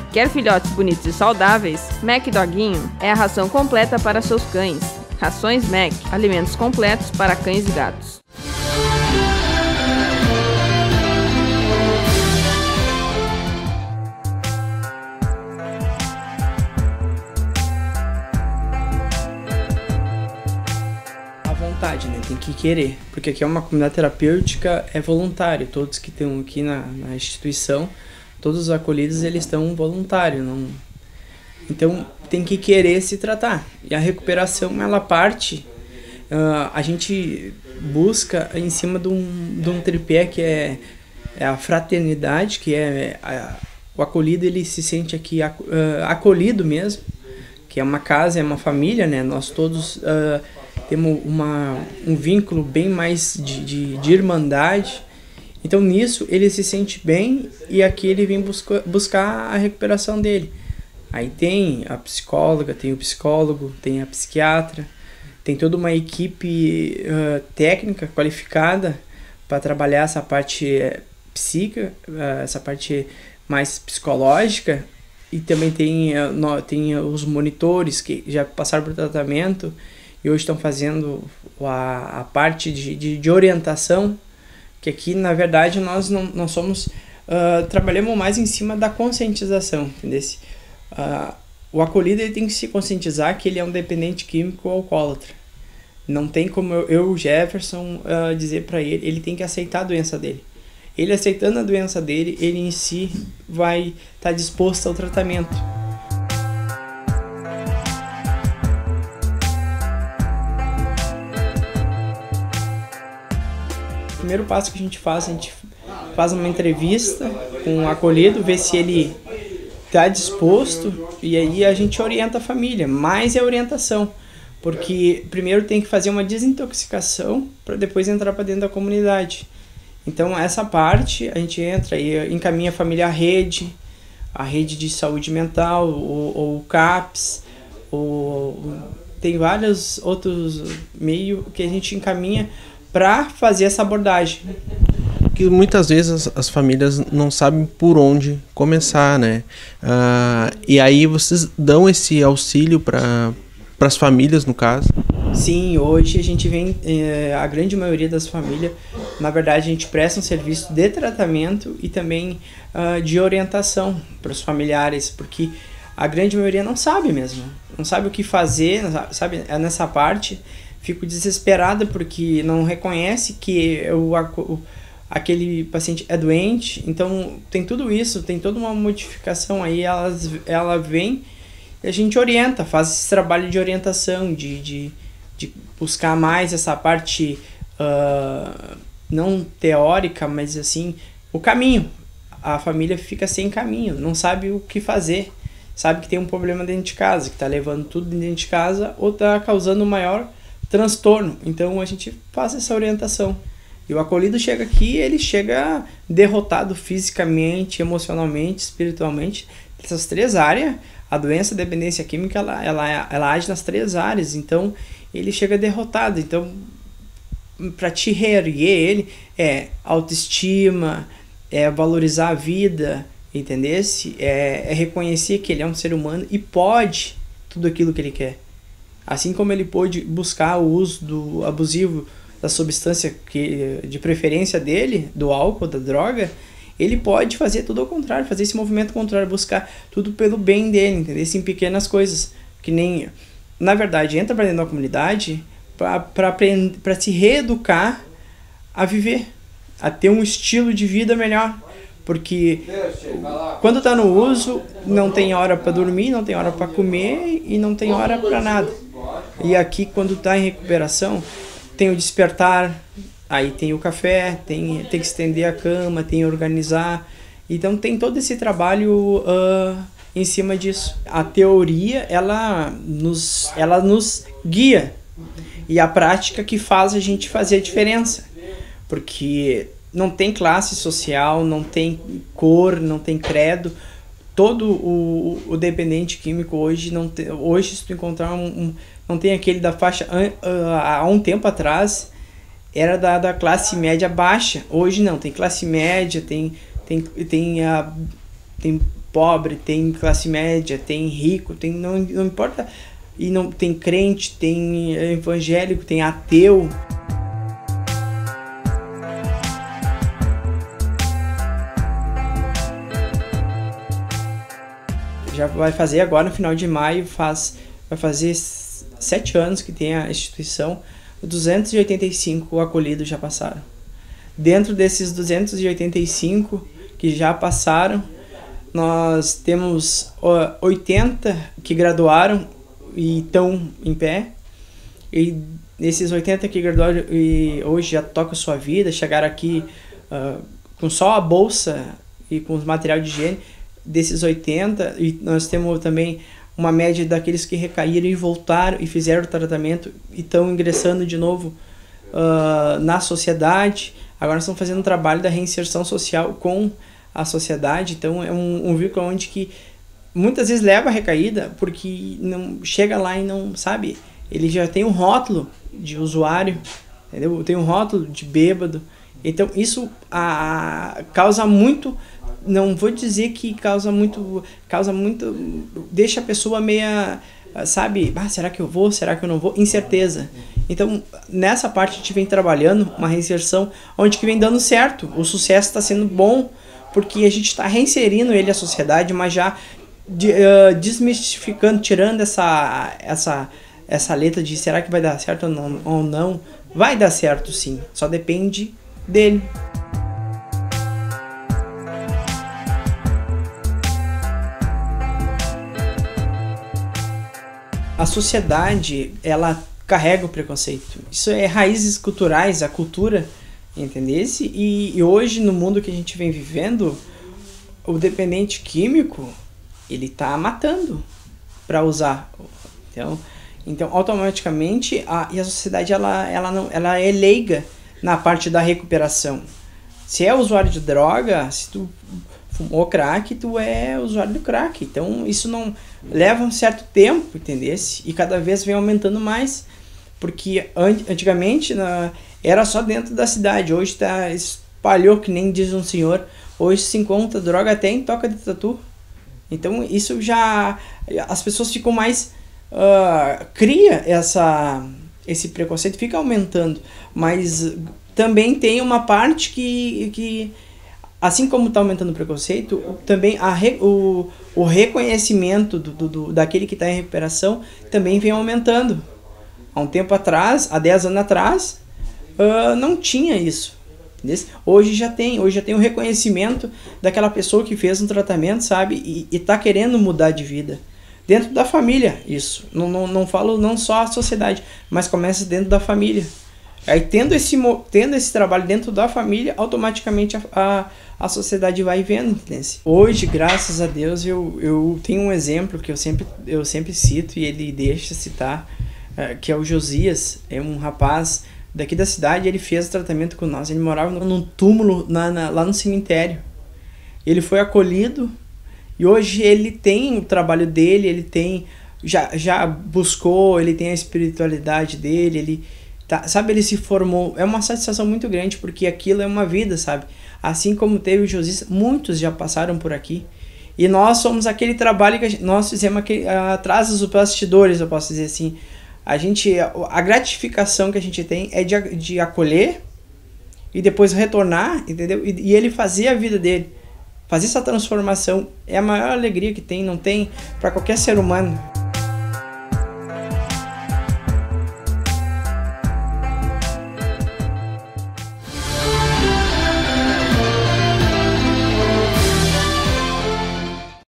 Quer filhotes bonitos e saudáveis? Mac Doguinho é a ração completa para seus cães. Rações Mac, alimentos completos para cães e gatos. Vontade, né? Tem que querer, porque aqui é uma comunidade terapêutica, é voluntário. Todos que estão aqui na instituição, todos os acolhidos, eles estão voluntários, não... Então tem que querer se tratar. E a recuperação, ela parte, a gente busca em cima de um tripé que é a fraternidade, que o acolhido, ele se sente aqui acolhido mesmo, que é uma casa, é uma família, né? Nós todos temos um vínculo bem mais de irmandade. Então nisso ele se sente bem e aqui ele vem buscar a recuperação dele. Aí tem a psicóloga, tem o psicólogo, tem a psiquiatra, tem toda uma equipe técnica qualificada para trabalhar essa parte psíquica, essa parte mais psicológica, e também tem os monitores que já passaram por tratamento e hoje estão fazendo a parte de orientação, que aqui na verdade nós não somos, trabalhamos mais em cima da conscientização, entendeu? O acolhido, ele tem que se conscientizar que ele é um dependente químico ou alcoólatra. Não tem como eu Jefferson, dizer para ele tem que aceitar a doença dele. Ele aceitando a doença dele, ele em si vai estar disposto ao tratamento. O primeiro passo que a gente faz uma entrevista com o acolhido, ver se ele está disposto, e aí a gente orienta a família, mas é orientação, porque primeiro tem que fazer uma desintoxicação para depois entrar para dentro da comunidade. Então essa parte a gente entra e encaminha a família à a rede de saúde mental, ou o CAPS, tem vários outros meios que a gente encaminha para fazer essa abordagem. Que muitas vezes as famílias não sabem por onde começar, né? E aí vocês dão esse auxílio para as famílias, no caso? Sim, hoje a gente vem, a grande maioria das famílias, na verdade a gente presta um serviço de tratamento e também de orientação para os familiares, porque a grande maioria não sabe mesmo, não sabe o que fazer, sabe, nessa parte. Fico desesperada porque não reconhece que aquele paciente é doente. Então tem tudo isso, tem toda uma modificação aí, ela vem e a gente orienta, faz esse trabalho de orientação, de buscar mais essa parte não teórica, mas assim, o caminho. A família fica sem caminho, não sabe o que fazer, sabe que tem um problema dentro de casa, que está levando tudo dentro de casa ou está causando um maior transtorno. Então a gente faz essa orientação. E o acolhido chega aqui, ele chega derrotado fisicamente, emocionalmente, espiritualmente. Essas três áreas, a doença, a dependência química, ela age nas três áreas. Então ele chega derrotado. Então, para te reerguer ele, é autoestima, é valorizar a vida, entendesse? É reconhecer que ele é um ser humano e pode tudo aquilo que ele quer. Assim como ele pôde buscar o uso abusivo da substância de preferência dele, do álcool, da droga, ele pode fazer tudo ao contrário, fazer esse movimento contrário, buscar tudo pelo bem dele, entendeu? Em pequenas coisas, que nem, na verdade, entra para dentro da comunidade para se reeducar a viver, a ter um estilo de vida melhor, porque quando está no uso, não tem hora para dormir, não tem hora para comer e não tem hora para nada. E aqui, quando está em recuperação, tem o despertar, aí tem o café, tem que estender a cama, tem organizar. Então tem todo esse trabalho em cima disso. A teoria, ela nos guia, e a prática que faz a gente fazer a diferença. Porque não tem classe social, não tem cor, não tem credo. Todo o dependente químico hoje, hoje se tu encontrar não tem aquele da faixa, há um tempo atrás era da classe média baixa, hoje não, tem classe média, tem pobre, tem classe média, tem rico, tem não importa, e não tem crente, tem evangélico, tem ateu. Já vai fazer agora no final de maio, vai fazer 7 anos que tem a instituição, 285 acolhidos já passaram. Dentro desses 285 que já passaram, nós temos 80 que graduaram e estão em pé. E esses 80 que graduaram e hoje já tocam sua vida, chegaram aqui com só a bolsa e com os material de higiene. Desses 80, e nós temos também uma média daqueles que recaíram e voltaram e fizeram o tratamento e estão ingressando de novo na sociedade. Agora nós estamos fazendo um trabalho da reinserção social com a sociedade. Então é um vínculo onde que muitas vezes leva a recaída porque não chega lá e não sabe. Ele já tem um rótulo de usuário, entendeu? Tem um rótulo de bêbado. Então isso causa muito. Não vou dizer que causa muito, deixa a pessoa meia, sabe, será que eu vou, será que eu não vou, incerteza. Então, nessa parte a gente vem trabalhando uma reinserção onde que vem dando certo, o sucesso está sendo bom, porque a gente está reinserindo ele à sociedade, mas já desmistificando, tirando essa letra de será que vai dar certo ou não, vai dar certo sim, só depende dele. A sociedade, ela carrega o preconceito. Isso é raízes culturais, a cultura, entendesse? E hoje, no mundo que a gente vem vivendo, o dependente químico, ele tá matando para usar. Então, automaticamente, a sociedade, ela é leiga na parte da recuperação. Se é usuário de droga, se tu fumou crack, tu é usuário do crack. Então, isso não leva um certo tempo, entendesse? E cada vez vem aumentando mais. Porque antigamente era só dentro da cidade. Hoje espalhou, que nem diz um senhor. Hoje se encontra droga até em toca de tatu. Então, isso já... As pessoas ficam mais... cria esse preconceito, fica aumentando. Mas também tem uma parte que assim como está aumentando o preconceito, também o reconhecimento daquele que está em recuperação também vem aumentando. Há um tempo atrás, há 10 anos atrás, não tinha isso. Hoje já tem o reconhecimento daquela pessoa que fez um tratamento, sabe? E está querendo mudar de vida. Dentro da família, isso. Não falo não só a sociedade, mas começa dentro da família. Aí tendo esse trabalho dentro da família, automaticamente a sociedade vai vendo. Hoje, graças a Deus, eu tenho um exemplo que eu sempre cito e ele deixa citar, que é o Josias. É um rapaz daqui da cidade, ele fez tratamento com nós. Ele morava num túmulo lá no cemitério. Ele foi acolhido e hoje ele tem o trabalho dele, ele tem já buscou, ele tem a espiritualidade dele, ele se formou. É uma satisfação muito grande, porque aquilo é uma vida, sabe? Assim como teve o Josias, muitos já passaram por aqui. E nós somos aquele trabalho que nós fizemos atrás dos bastidores, eu posso dizer assim. A gratificação que a gente tem é de acolher e depois retornar, entendeu? E ele fazer a vida dele, fazer essa transformação. É a maior alegria que tem, não tem para qualquer ser humano.